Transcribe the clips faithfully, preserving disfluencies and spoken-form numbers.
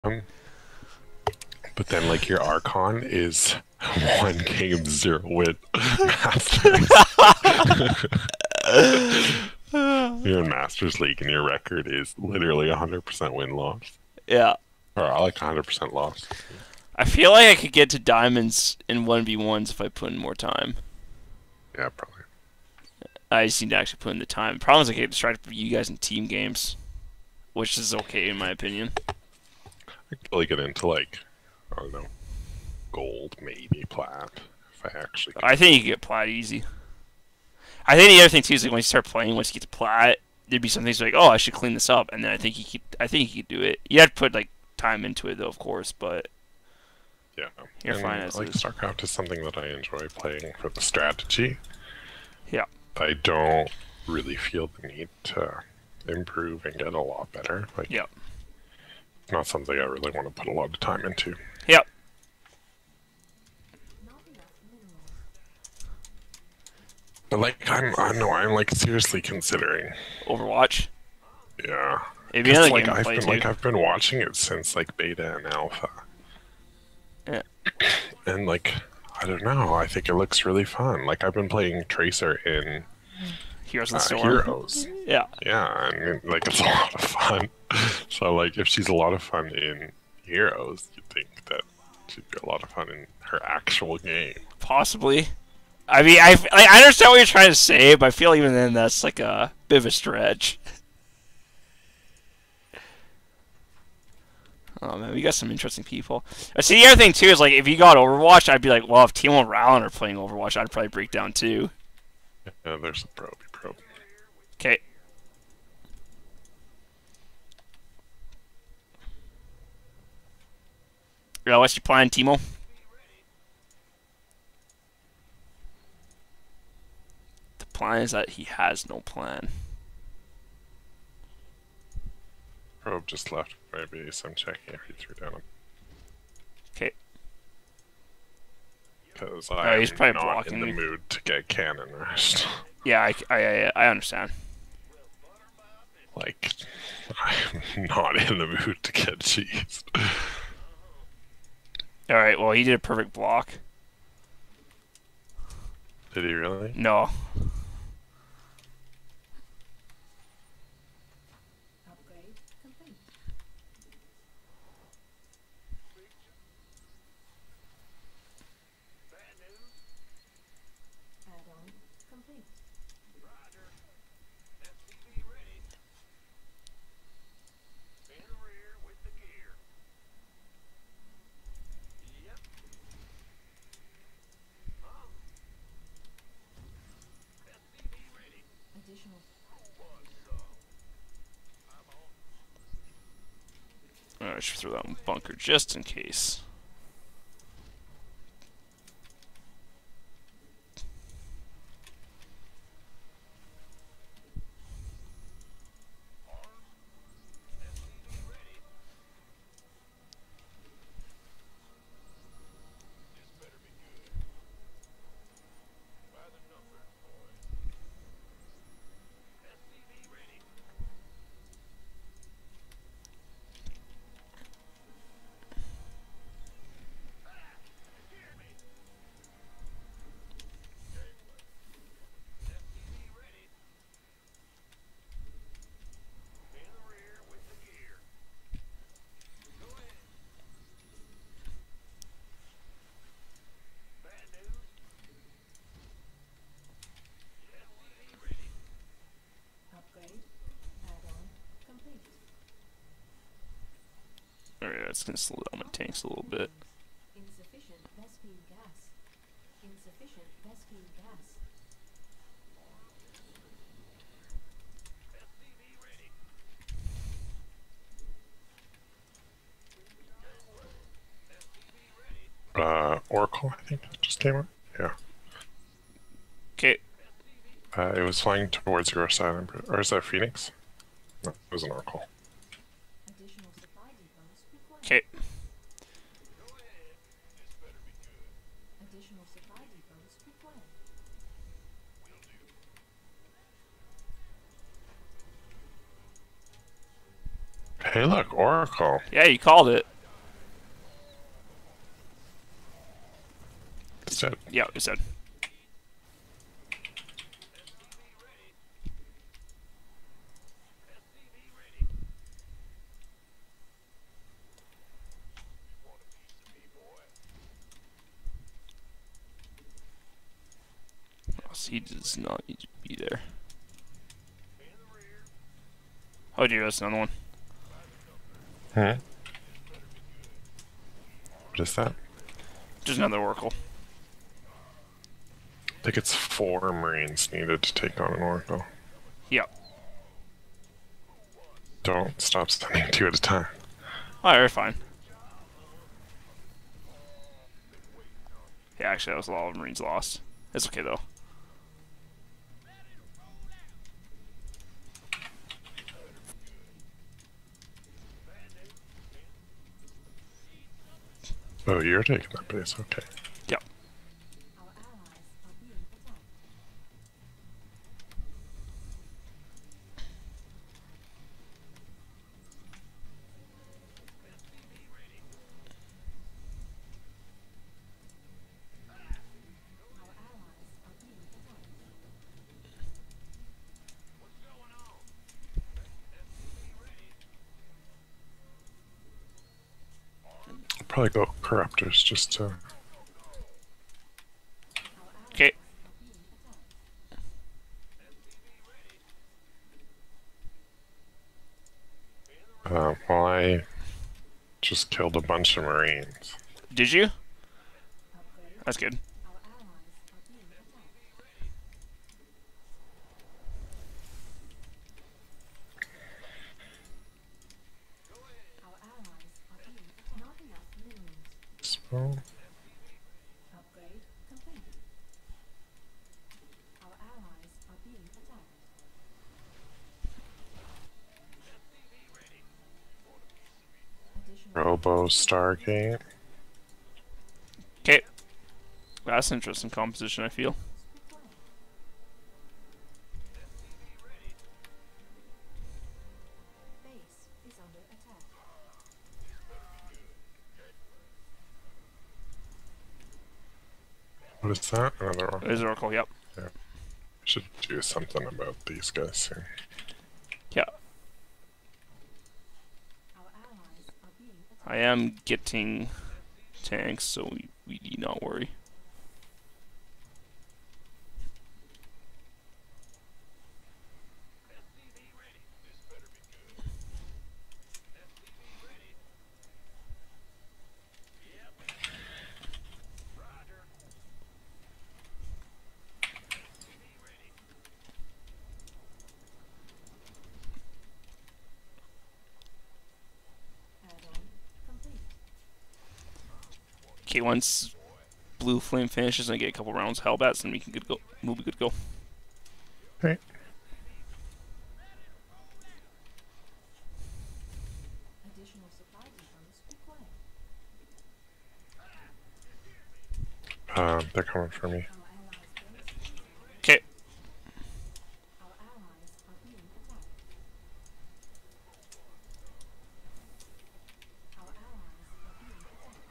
Um, but then, like, your Archon is one game, zero win Masters. You're in Masters League, and your record is literally one hundred percent win-loss. Yeah. Or, I like one hundred percent loss. I feel like I could get to diamonds in one v ones if I put in more time. Yeah, probably. I just need to actually put in the time. The problem is I get distracted from you guys in team games, which is okay in my opinion. I could probably get into, like, I don't know, gold, maybe plat, if I actually could. I think you can get plat easy. I think the other thing too is like when you start playing, once you get to plat, there'd be some things like, oh, I should clean this up, and then I think you could, I think you could do it. You have to put like time into it though, of course, but yeah, you're and, fine as like, is. StarCraft is something that I enjoy playing for the strategy. Yeah. I don't really feel the need to improve and get a lot better. Like, Yep. it's not something I really want to put a lot of time into. Yep. But, like, I'm, I know I'm like seriously considering. Overwatch. Yeah. It'd be another like, game to I've play been too. like I've been watching it since like beta and alpha. Yeah. And like, I don't know. I think it looks really fun. Like, I've been playing Tracer in Heroes of uh, the Storm. Heroes. Yeah. Yeah, and like it's a lot of fun. So like, if she's a lot of fun in Heroes, you'd think that she'd be a lot of fun in her actual game. Possibly. I mean, I, I understand what you're trying to say, but I feel even then that's like a bit of a stretch. Oh man, we got some interesting people. Uh, See, the other thing too is like if you got Overwatch, I'd be like, well, if Timo and Rowland are playing Overwatch, I'd probably break down too. Yeah, there's a probe, probe. Okay. Yeah, what's your plan, Timo? The plan is that he has no plan. Probe just left my base. I'm checking if he threw down a. Okay. Because Oh, I'm he's probably not blocking in the me. mood to get cannon rushed. Yeah, I, I, I, I understand. Like, I'm not in the mood to get cheesed. Alright, well, he did a perfect block. Did he really? No. Upgrade complete. Add-on complete. Additional. I should throw that in bunker just in case. Upgrade. Add-on complete. Alright, that's gonna slow down my tanks a little bit. Insufficient Vespine gas. Insufficient Vespine gas. Uh, Oracle, I think, just came out. Yeah. Okay. Uh, it was flying towards your side, I'm pre- or is that Phoenix? No, it was an Oracle. Additional supply depots required. Okay. Additional supply depots required. Hey, look, Oracle. Yeah, you called it. said. Yeah, we said. Oh, so he does not need to be there. Oh dear, that's another one. Hmm? What is that? Just another Oracle. I think it's four Marines needed to take on an Oracle. Yeah. Don't stop sending two at a time. Alright, we're fine. Yeah, actually, that was a lot of Marines lost. It's okay, though. Oh, you're taking that base, okay. Yep. Our allies are being attacked. Our allies are being attacked. I'll probably go Corruptors just to... Okay. Uh, well, I just killed a bunch of Marines. Did you? Upgrade. That's good. Our allies are being attacked. Our allies are being attacked. Not enough minerals. So, Upgrade complete. Our allies are being attacked. Additional Robo Stargate. Okay. That's an interesting composition, I feel. required. Base is under attack. What is that? Another one. There's Oracle, yep. I should do something about these guys soon. Yeah. Our allies are being attacked. I am getting tanks, so we, we need not worry. Add-on complete. Okay, once Blue Flame finishes and I get a couple rounds of Hellbats, then we can good go. We'll be good to go. Okay. Additional supply depots required. Uh, they're coming for me. Our allies' base. Okay. Our allies are being attacked. Our allies are being attacked.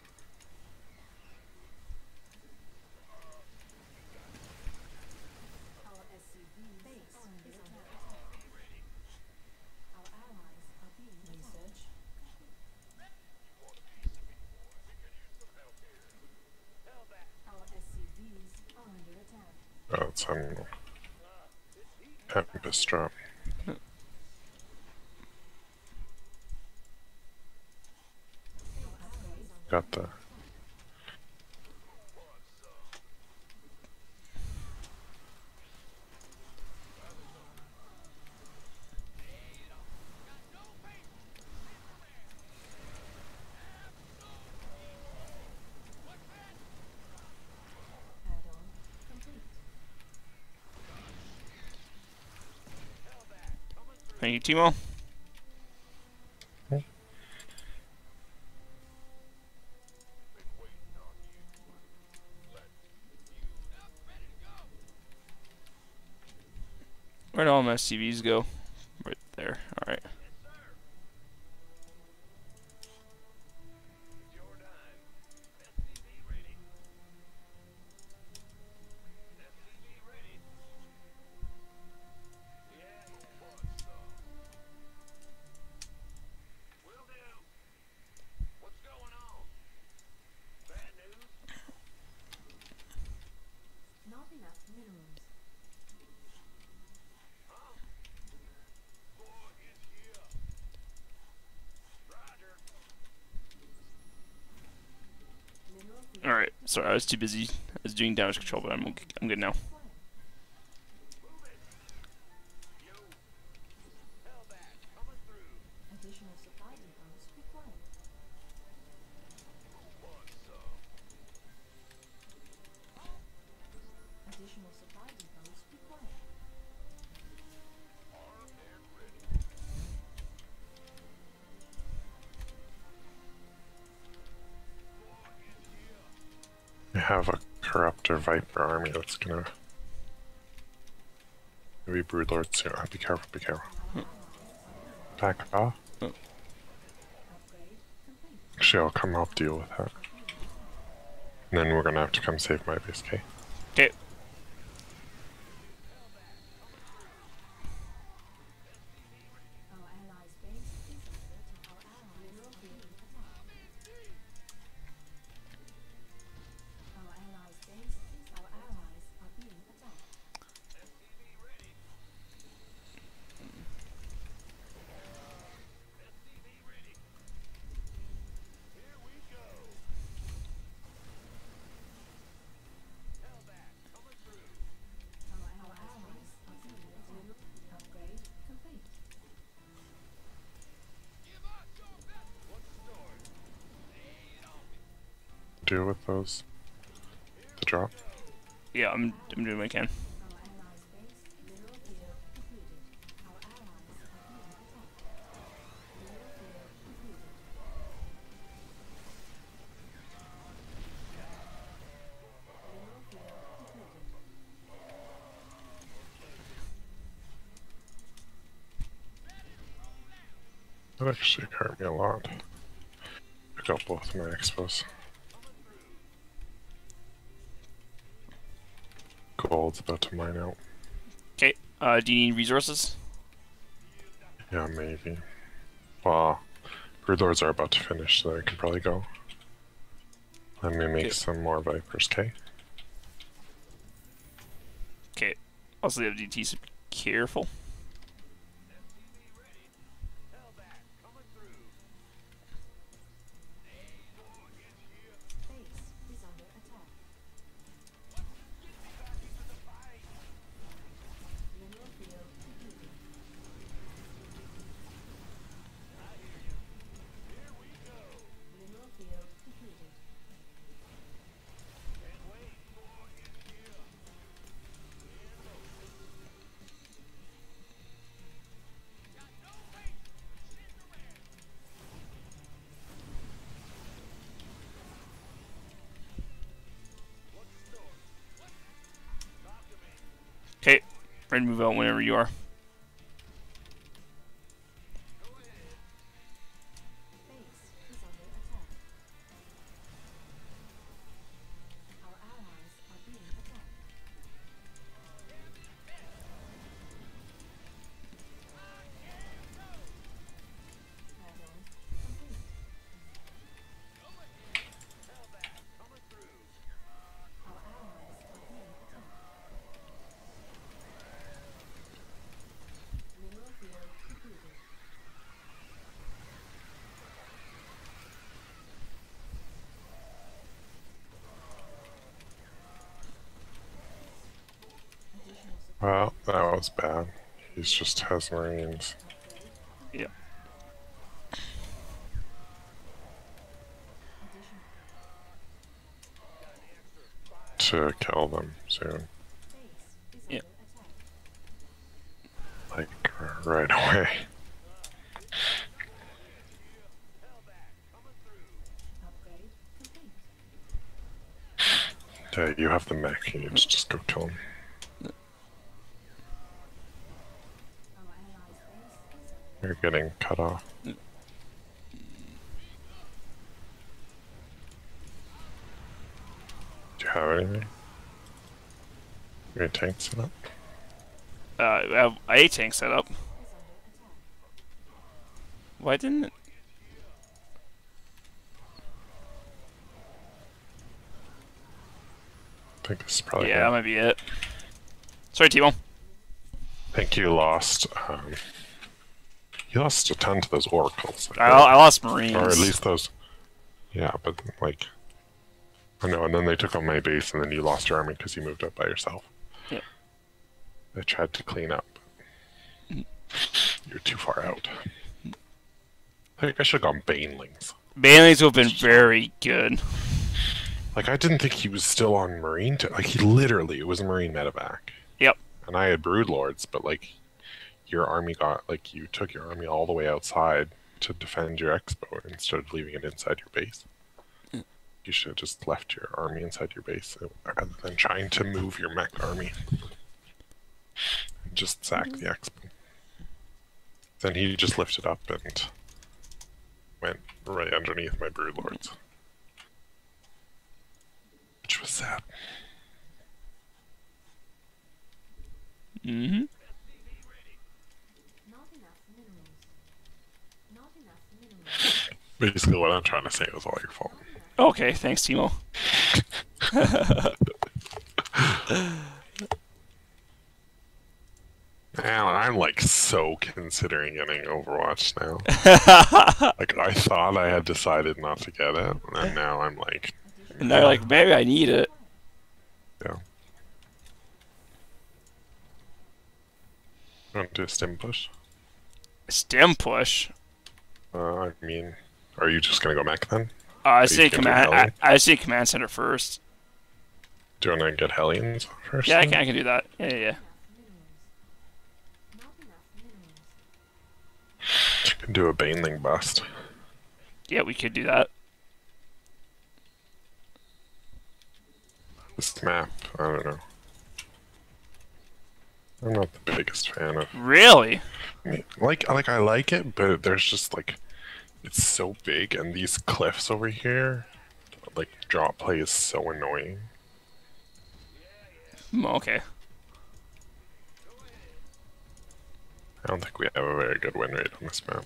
Our S C V base is under attack. Our allies are being research. Our S C Vs are under attack. Oh, it's on Tempest drop. Our allies are Got the... add-on complete. Thank you, Timo. Where'd all my S C Vs go? Right there. Alright. Sorry, I was too busy. I was doing damage control, but I'm okay. I'm good now. Additional supply depots required. Additional supply depots required. I have a Corruptor Viper army that's gonna. Maybe Broodlord soon. Be careful, be careful. Back off. Upgrade complete. Actually, I'll come help deal with that. And then we're gonna have to come save my base, okay? Okay. Our allies' base is under attack. Our allies are being attacked. Our allies' base is our allies are being attacked. Our, our allies are being attacked. Upgrade complete. Deal with those. The drop. Yeah, I'm I'm doing what I can. Our allies' base mineral field completed. Our allies are being attacked. Mineral field completed. Mineral field completed. That actually hurt me a lot. Pick up both of my expos. Gold's about to mine out. Okay. Uh, do you need resources? Yeah, maybe. Well, Broodlords are about to finish, so I can probably go. Let me make Okay. some more Vipers, okay? Okay. Also, the F D T, so be careful. Base is under attack. Mineral field completed. Mineral field completed. Okay. Ready to move out whenever you are. Base is under attack. Our allies are being attacked. Add-on complete. Our allies are being attacked. Mineral field completed. Additional supply Well, that was bad. He's just has Marines upgrade. Yeah. Additional to kill them soon. base is Yeah. under attack. Like, right away. Upgrade complete. Yeah, you have the mech, you need to just go kill him. Our allies' base is under You're getting cut off. Do you have anything? Your tank set up? Uh, I have a tank set up. is under attack. Why didn't it? I think this is probably Yeah, that it. might be it. Sorry, Timo. I think you lost, um... You lost a ton to those oracles. I, I lost Marines. Or at least those... Yeah, but, like... I know, and then they took on my base, and then you lost your army because you moved up by yourself. Yeah. I tried to clean up. You're too far out. I think I should have gone Banelings. Banelings would have been very good. Like, I didn't think he was still on Marine. T like, he literally, it was a Marine medevac. Yep. And I had Broodlords, but, like, your army got, like, you took your army all the way outside to defend your expo instead of leaving it inside your base. Mm. You should have just left your army inside your base rather than trying to move your mech army. And just sack the expo. Then he just lifted up and went right underneath my Broodlords. Which was sad. Mm-hmm. Not enough minerals. Not enough minerals. Basically, what I'm trying to say was all your fault. Okay, thanks, Timo. Man, I'm like so considering getting Overwatch now. Like, I thought I had decided not to get it, and now I'm like, And they're like, maybe I need it. yeah. You want to do a stim push? Stem push. Uh, I mean, are you just gonna go mech then? Uh, I you say gonna do command. I, Hellion? I say command center first. Do you want to get Hellions first? Yeah, I then? can. I can do that. Yeah, yeah, yeah. Not enough minerals. You can do a Baneling bust. Yeah, we could do that. This map, I don't know. I'm not the biggest fan of. Really? I mean, like, like I like it, but there's just like, it's so big, and these cliffs over here, like drop play is so annoying. Hmm, okay. I don't think we have a very good win rate on this map.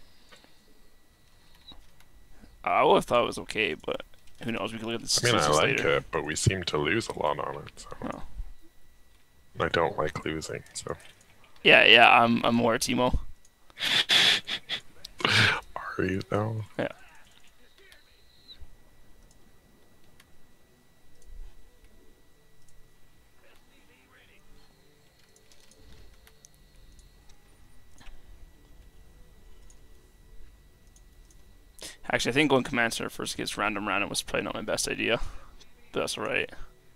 I would have thought it was okay, but who knows? We can look at the I mean, I statistics like later. it, but we seem to lose a lot on it. So Oh. I don't like losing. So Yeah, yeah. I'm. I'm more Timo. are you though? Yeah. Actually, I think going command center first against random random was probably not my best idea, but that's alright.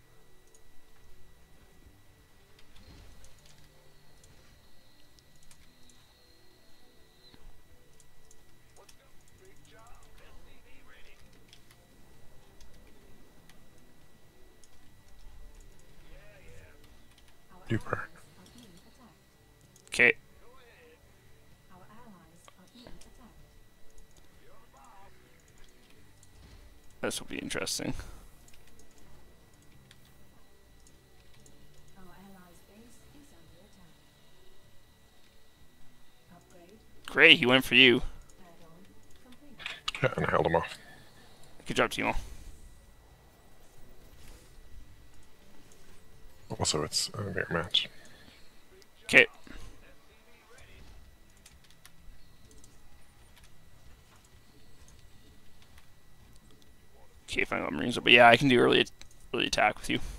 Our Super. allies are being attacked. Okay. Our allies are being attacked. This will be interesting. Our allies' base is under attack. Upgrade. Great, he went for you. Add-on complete. Yeah, and I held him off. Good job, Timo. Also, it's a mirror match. Okay. Okay, if I got Marines, but yeah, I can do early, early attack with you.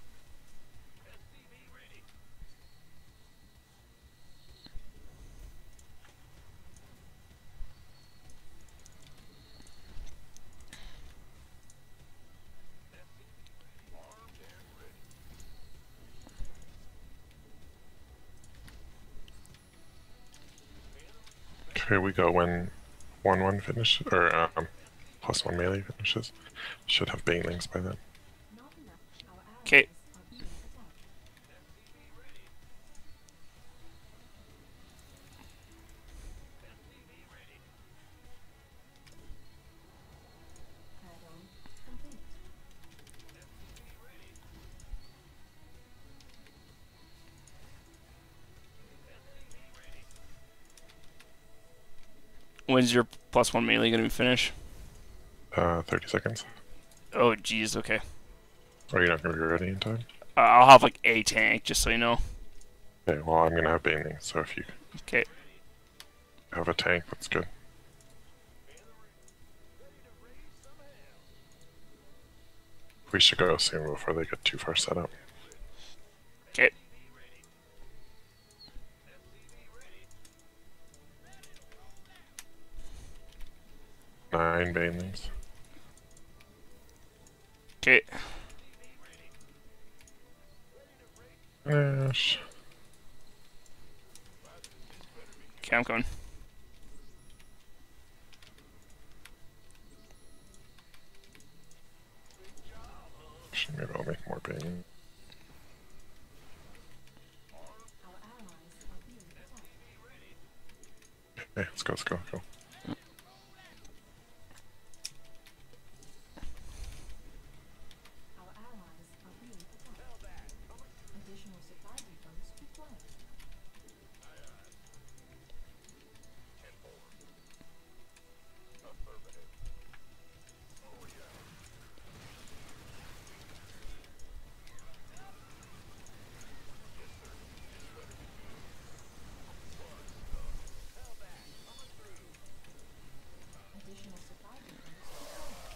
Here we go when one one finishes, or um, plus one melee finishes. Should have Banelings by then. Not enough. Our allies Okay. are being attacked. Add-on complete. When's your plus one melee gonna be finished? Uh, thirty seconds. Oh, jeez, okay. Or you're not going to be ready in time? Uh, I'll have like a tank, just so you know. Okay, well, I'm going to have Banelings, so if you Okay. have a tank, that's good. We should go soon before they get too far set up. Okay. Nine banelings. Okay. Finish. Okay, I'm going. Actually, maybe I'll make more banelings. Our allies are being attacked. Okay, let's go, let's go, let's go. Our allies are being attacked. Additional supply depots required. Additional supply depots required.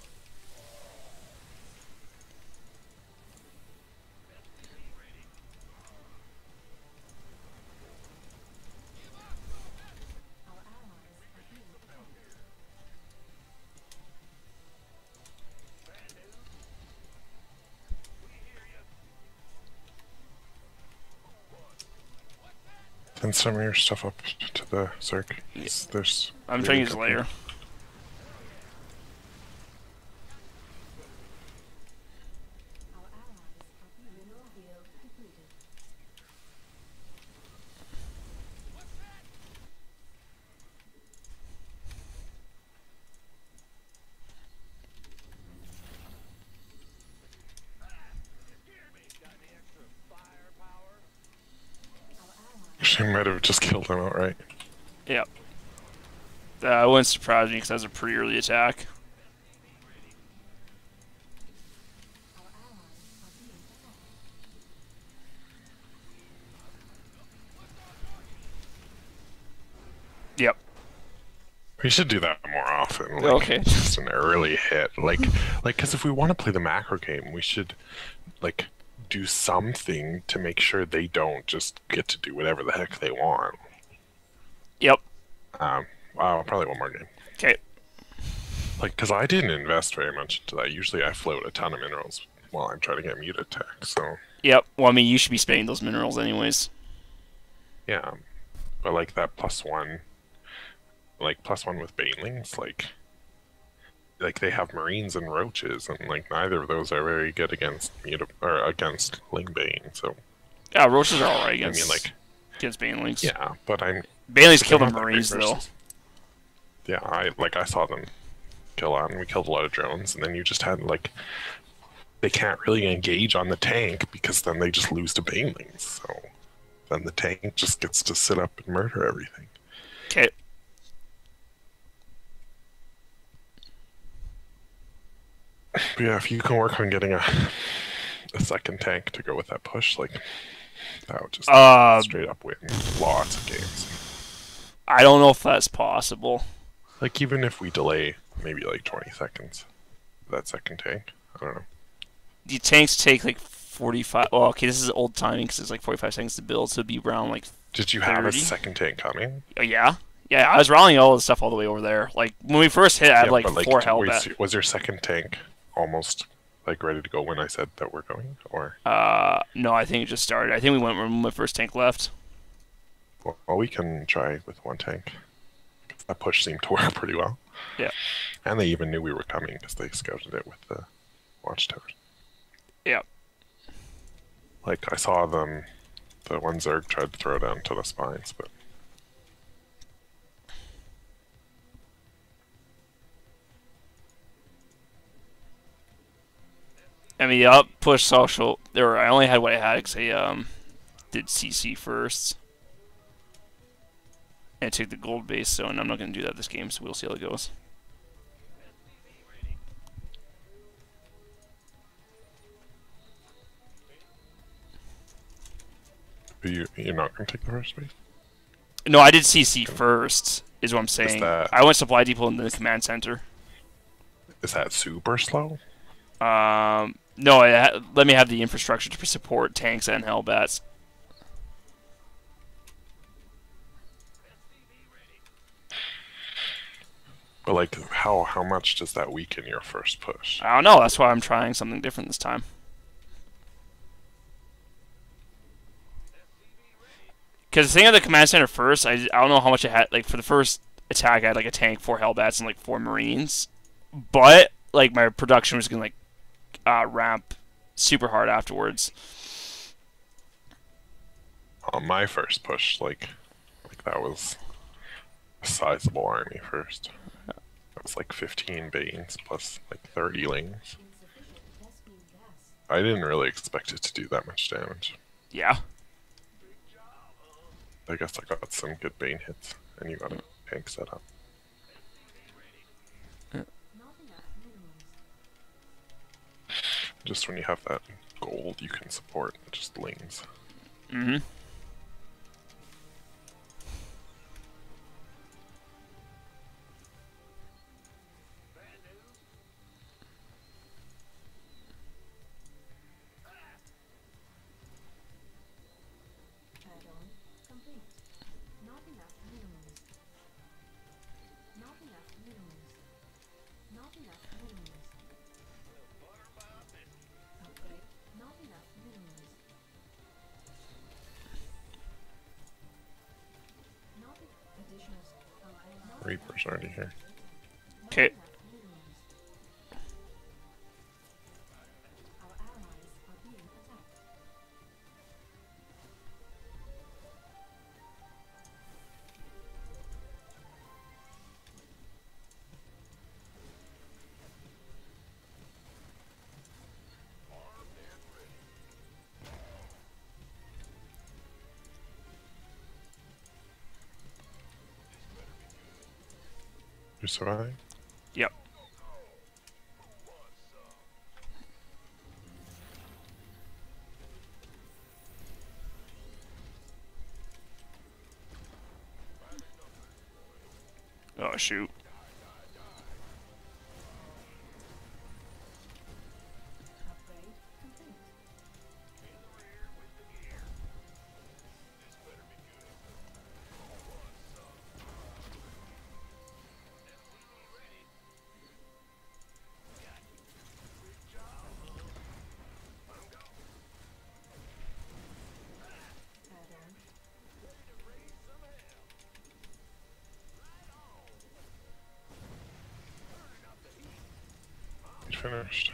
Our allies are being attacked. Send some of your stuff up to the Zerg. Yes. There's. I'm really trying to use good- layer. Our allies are being mineral field depleted. Our allies She might have just killed him outright. Yep. That wouldn't surprise me because that was a pretty early attack. our allies are being attacked. Yep. We should do that more often. Like, Okay. Just an early hit, like, like, because if we want to play the macro game, we should, like, do something to make sure they don't just get to do whatever the heck they want. Yep. Um, wow, probably one more game. Okay. Like, because I didn't invest very much into that. Usually, I float a ton of minerals while I'm trying to get mute attack. So Yep. Well, I mean, you should be spending those minerals anyways. yeah, but like that plus one, like plus one with banelings, like, like they have marines and roaches, and like neither of those are very good against mute or against Lingbane. So Yeah, roaches are alright I against, mean, like, against banelings. yeah, but I'm Banelings but kill they're the not that marines, great though. versus- Yeah, I like I saw them kill on. We killed a lot of drones, and then you just had like they can't really engage on the tank because then they just lose to banelings. So then the tank just gets to sit up and murder everything. Okay. But yeah, if you can work on getting a a second tank to go with that push, like that would just Uh, straight up win lots of games. I don't know if that's possible. Like even if we delay maybe like twenty seconds, that second tank, I don't know. The tanks take like forty-five. Well, okay, this is old timing because it's like forty-five seconds to build, so it'd be around like. Did you have a thirty? second tank coming? Oh, yeah. Yeah, I was rallying all the stuff all the way over there. Like when we first hit, I had Yeah, like but, four t- hell wait, back. so was your second tank almost like ready to go when I said that we're going, or Uh, no, I think it just started. I think we went when my first tank left. well, well, we can try with one tank. 'Cause that push seemed to work pretty well. Yeah. And they even knew we were coming because they scouted it with the watchtowers. Yeah. Like I saw them, the one Zerg tried to throw down to the spines, but I mean, the up push social. There, I only had what I had because I um did C C first, and I took the gold base. So, and I'm not going to do that this game. So we'll see how it goes. you you're not going to take the first base. No, I did C C first. Is what I'm saying. that- I went supply depot in the command center. Is that super slow? Um, no, I ha let me have the infrastructure to support tanks and Hellbats. But like, how how much does that weaken your first push? I don't know. That's why I'm trying something different this time. Because the thing of the command center first, I, I don't know how much I had. Like for the first attack, I had like a tank, four Hellbats, and like four Marines. But like my production was gonna like uh, ramp super hard afterwards. On my first push, like, like that was a sizable army first. That was like fifteen Banes plus like thirty Lings. I didn't really expect it to do that much damage. Yeah. I guess I got some good Bane hits, and you got a tank set up. Just when you have that gold, you can support just Lings. Mm-hmm. Add-on complete. Not enough minerals. Not enough minerals. Not enough minerals. Upgrade. Not enough minerals. Not additional. Uh, Reaper's already here. Okay. Our allies are being attacked. You survive? Yep. Oh shoot. Upgrade complete. Add-on. You finished.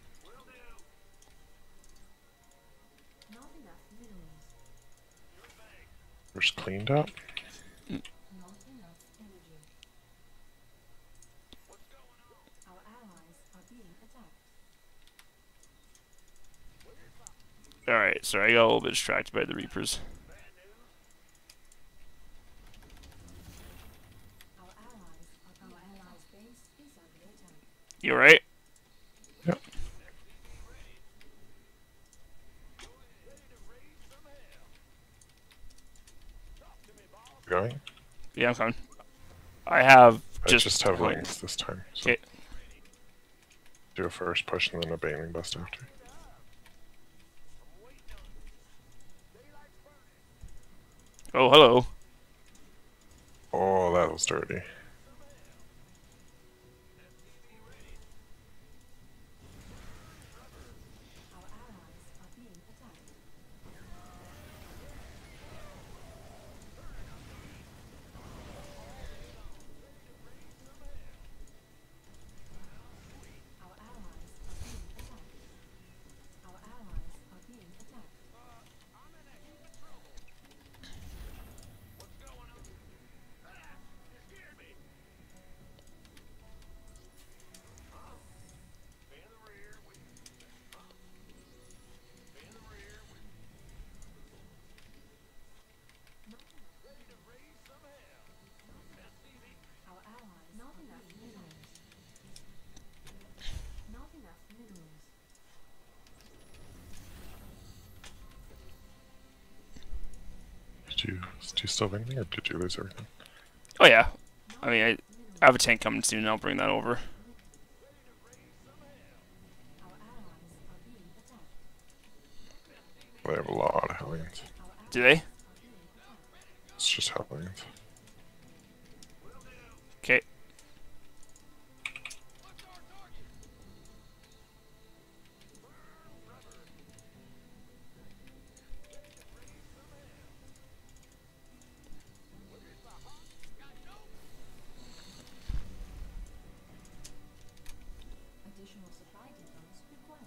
Not enough minerals. Just cleaned up. Not enough energy. Our allies are being attacked. Alright, sorry, I got a little bit distracted by the Reapers. Our allies are our allies' base is under attack. You alright? Yep. Going? Yeah, I'm coming. I have I just... just have Lings this time. So Okay. do a first push and then a Baneling bust after. Oh, hello. Oh, that was dirty. Our allies are being attacked. Our allies are being attacked. Our allies are being attacked. Our allies not enough minerals. Not enough minerals. Did you, do you still have anything or did you lose everything? Oh yeah. I mean, I, I have a tank coming soon and I'll bring that over. Our they have a lot of Hellions. Do they? It's just Hellions. Okay. Additional supply depots required.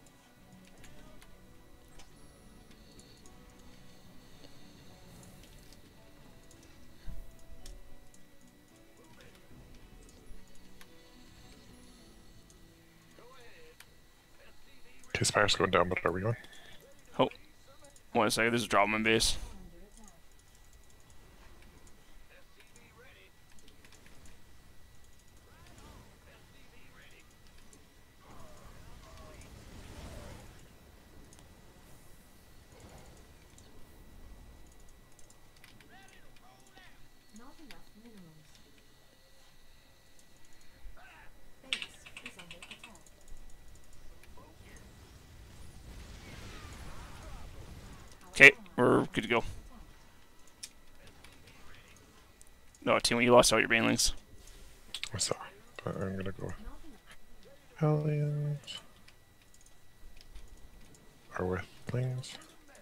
Okay, Spire's going down, but are we going? Oh. One second, this is drop my base. Under attack. Not enough minerals. Base is under attack. Okay, we're good to go. No, team, you lost all your banelings. I saw, but I'm gonna go with Hellions. Or with Lings.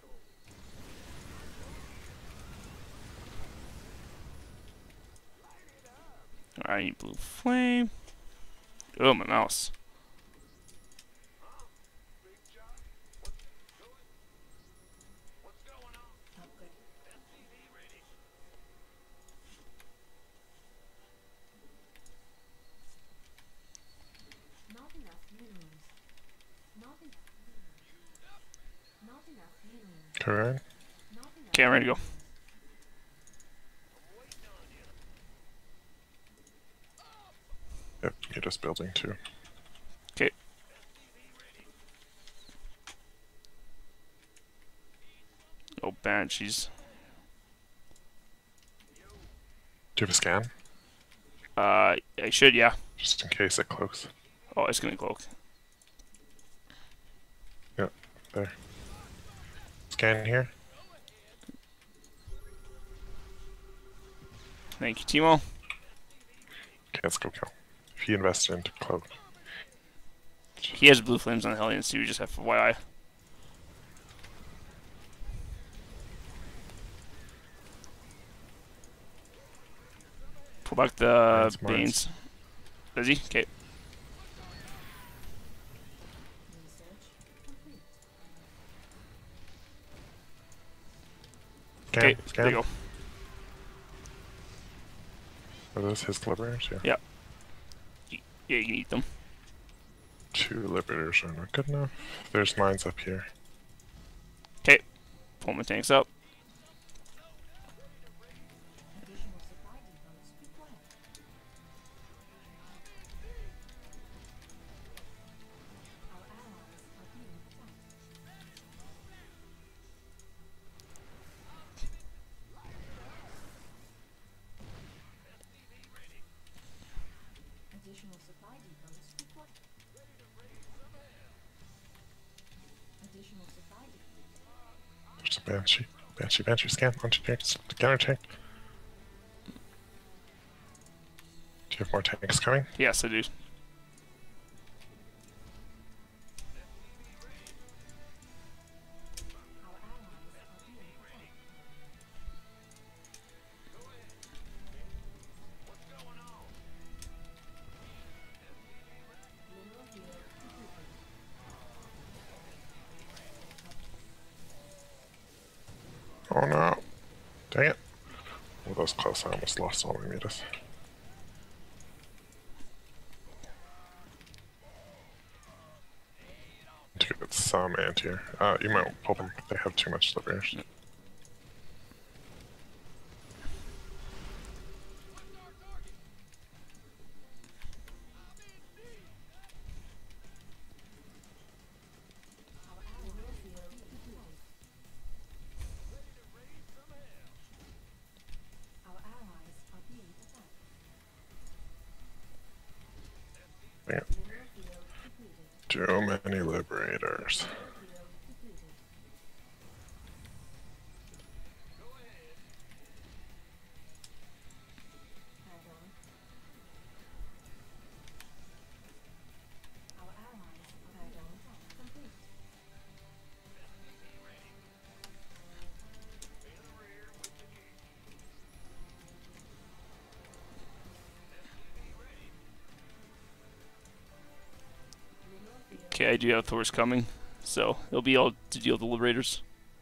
Alright, blue flame. Oh, my mouse. Upgrade. Not enough minerals. Not enough minerals. Not enough minerals. Correct. Not enough. Okay, I'm ready to go. Yep, you're just building too. Okay. Oh, banshees. Do you have a scan? Uh, I should, yeah. Just in case it cloaks. Oh, it's gonna cloak. Yep, there. Scan here. Thank you, Timo. Okay, let's go kill. If he invested into cloak. He has blue flames on the Hellions too, just F Y I. Pull back the Mines, mines. Banes. Does he? Okay. Research complete. Scan, Okay, scan. there you go. Are those his liberators? Yeah. Yeah. Y- Yeah, you can eat them. Two liberators are not good enough. There's mines up here. Okay. Pull my tanks up. Additional supply depots required. Our allies are being attacked. Additional supply depots required. Additional supply depots. There's a Banshee. Banshee, Banshee, scan. Onto tanks. Counter tank. Do you have more tanks coming? Yes, I do. Our allies are being attacked. Mineral field depleted. Oh no. Dang it. Oh, that was close. I almost lost all my meters. To get some anti-air. Uh, you might pull them. They have too much liberators. Mineral field depleted. Our allies are being attacked. Dang it. Mineral field depleted. Too many liberators. Field depleted. Okay, I do have Thor's coming, so he'll be able to deal with the Liberators.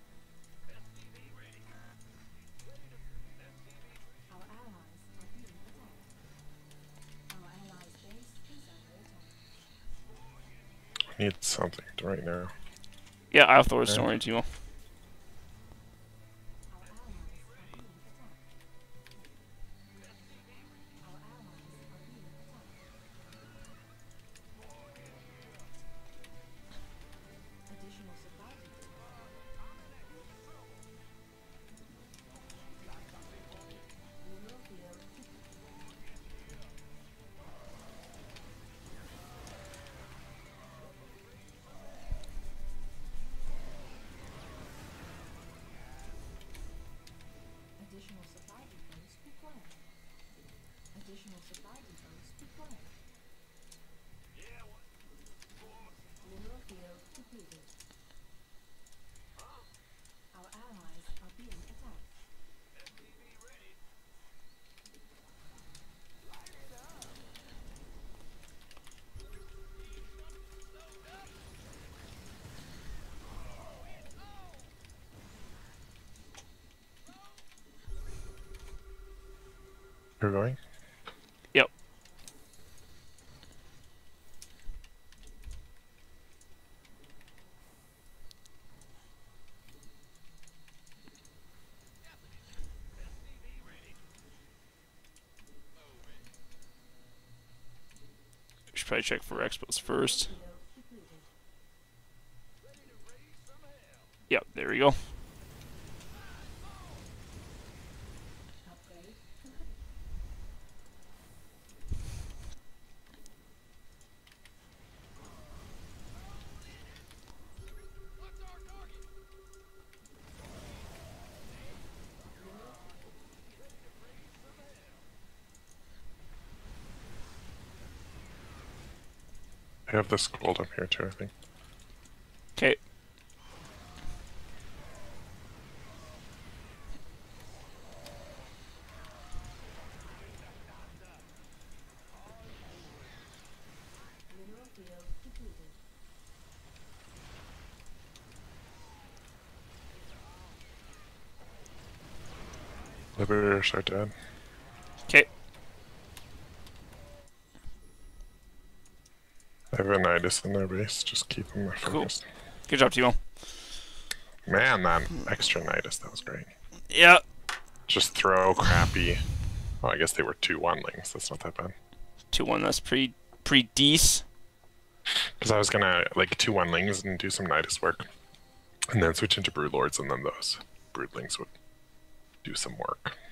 Our allies are being attacked. Our allies' base is under attack. I need something right now. Yeah, I have Thor's, Okay. don't worry, Timo. Our allies are being attacked. Our allies are being attacked. Additional supply depot. Mineral field Additional supply depots required. Additional supply depots required. Mineral field depleted. Our allies are being attacked. You're going? Yep. We should probably check for expos first. Field depleted. Yep, there we go. Upgrade complete. I have this gold up here too, I think. Okay. Mineral field depleted. Liberators are dead. Okay. I have a Nidus in their base, just keep them focused. Good job, Timo. Man, that extra Nidus, that was great. Yeah. Just throw crappy. Oh, I guess they were two one-lings, that's not that bad. two one, that's pretty, pretty decent. Because I was gonna, like, two one-lings and do some Nidus work. And then switch into Broodlords, and then those Broodlings would do some work.